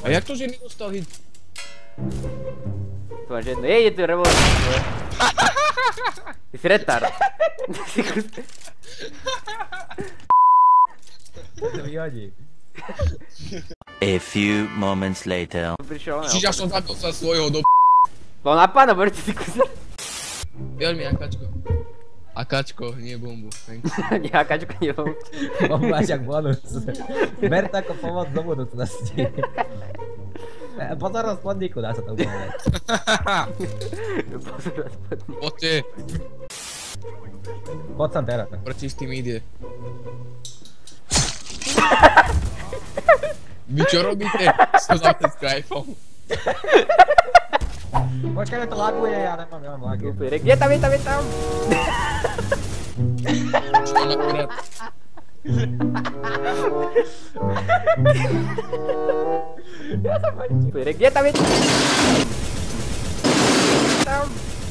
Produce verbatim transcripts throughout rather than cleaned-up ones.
A jak to, že nedostal hit? Tu máš jedno, jej, je tu revolver. Ty si retard. Ty si kus... To vyhodí. A few moments later. Prišiel on. Čiže ja som zabil sa svojho do... Bol na pána, boli ty si kus... Veľmi akačko. Akačko, nie bombu. Nie, akačko, nie bombu. Bombu až jak bonus. Ber to ako pomoc do budúcnosti. Pozornosť podniku, dá sa to upovedať. Pozornosť podniku. Poďte. Poď sem teraz. Proti s tým ide. Vy čo robíte? Som za ten Skypeom. Počkaj, to laguje, ja nemám, ja mám lagy. Je tam, je tam, je tam! Čo tam akurát? Ja sa počím. Je tam, je tam! Tam!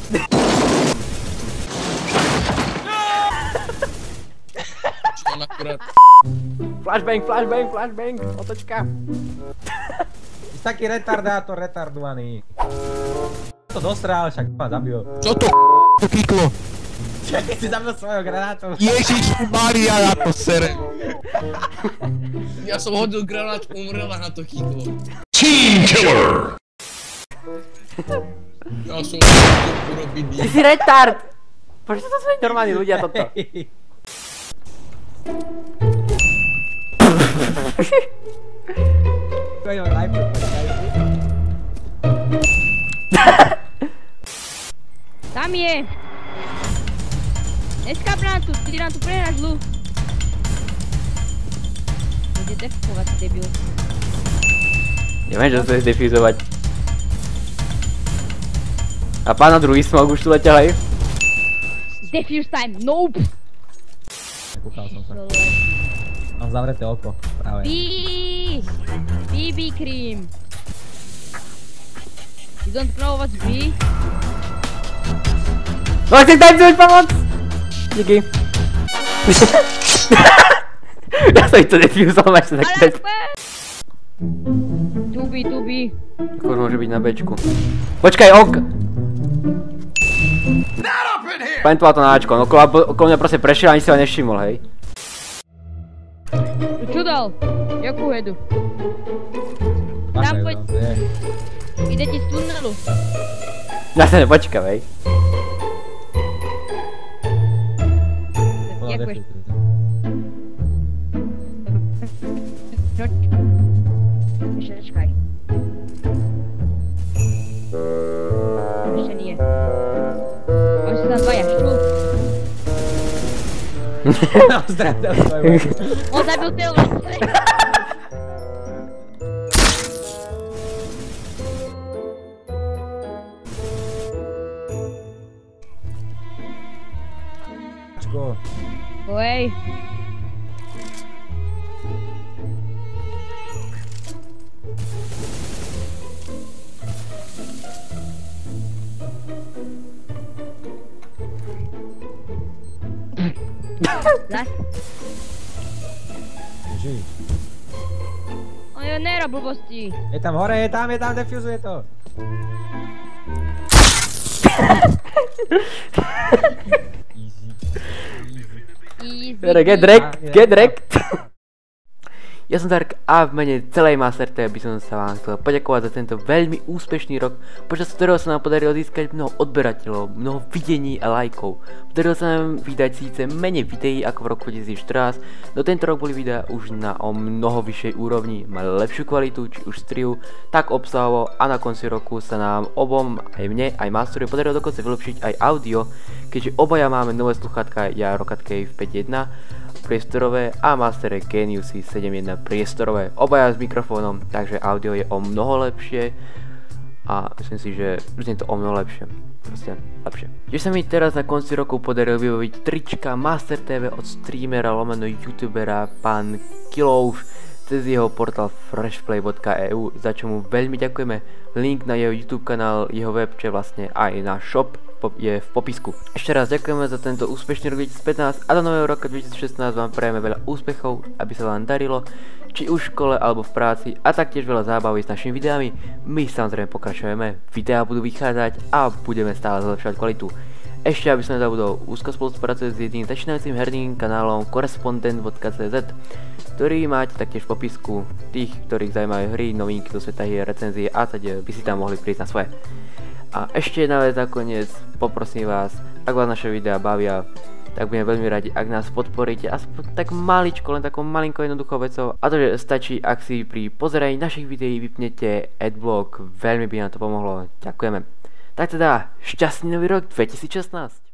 Čo tam akurát? Flashbang, flashbang, flashbang, otočka. Si taký retardátor, retardovaný. To dostral, však ma zabil. Čo to to kiklo? Čakaj, si zabil svojho granátom. Ježiš Maria, na to sere. Ja som hodil granát, umrela na to kiklo. Team killer! Ja som hodil urobiť Ty si retard! Prečo to sú normálni ľudia toto? Tam je! Neskáp nám tu, ty nám tu prehráš zlu. Bude defuzovať, debil. Neviem, že sa chceš defuzovať. A pána druhý smog už tu letel aj? Defuse time, nope! Nekúkal som sa. Mám zavreté oko, práve. Bí! bí bí cream! You don't know what's bí? No chcem tancovať pomoc! Díky. Ja som ich to defuzoval, máš sa tak dať. Tu bí, tu bí. Ako už môže byť na bečku. Počkaj, ok! Plantoval to na Ačko, on okolo, okolo mňa proste prešiel, ani si ho nevšimol, hej. Čo dal? Jakú hedu? Tam poď. Ide ti z tunelu. Ja sa nepočkam, hej. Ďakuješ. Ešte nečkaj. Ešte nie. Oni sú tam dvaja, šťú. Zdravdal svoju. On zabil Teo. Oj. Zas. Žij. On je nera blbosti. Je tam hore, je tam, je tam, defuzuje to. Easy. Get wrecked, get wrecked. Ja som Dark a v mene celej Master té vé by som sa vám chcel poďakovať za tento veľmi úspešný rok, počas ktorého sa nám podarilo získať mnoho odberateľov, mnoho videní a lajkov. Podarilo sa nám vydať síce menej videí ako v roku dvetisícštrnásť, no tento rok boli videá už na o mnoho vyššej úrovni, mali lepšiu kvalitu, či už strihu, tak obsahovo a na konci roku sa nám obom, aj mne, aj Masterovi podarilo dokonca vylepšiť aj audio, keďže obaja máme nové sluchátka, ja Roccat Cave päť jedna priestorové a Master Genius sedem jedna priestorové, obaja s mikrofónom, takže audio je o mnoho lepšie a myslím si, že znie to o mnoho lepšie, proste lepšie. Že sa mi teraz na konci roku podarilo vybaviť trička Master té vé od streamera lomeno youtubera pán Kilov cez jeho portál freshplay bodka e u, za čo mu veľmi ďakujeme. Link na jeho YouTube kanál, jeho web, čo je vlastne aj na shop po je v popisku. Ešte raz ďakujeme za tento úspešný rok dvetisícpätnásť a do nového roka dvetisícšestnásť vám prajeme veľa úspechov, aby sa vám darilo, či už v škole alebo v práci a taktiež veľa zábavy s našimi videami. My samozrejme pokračujeme, videá budú vychádzať a budeme stále zlepšovať kvalitu. Ešte aby som nezabudol, úzko spolupracuje s jedným začínajúcim herným kanálom korespondent bodka cé zet, ktorý máte taktiež v popisku. Tých, ktorých zaujímajú hry, novinky do sveta hier, recenzie a teď by si tam mohli prísť na svoje. A ešte jedna vec nakoniec, poprosím vás, ak vás naše videá bavia, tak budem veľmi radi, ak nás podporíte aspoň tak maličko, len takou malinkou jednoduchou vecou. A to, že stačí, ak si pri pozeraní našich videí vypnete adblock, veľmi by nám to pomohlo. Ďakujeme. Tak teda, šťastný nový rok dvetisícšestnásť.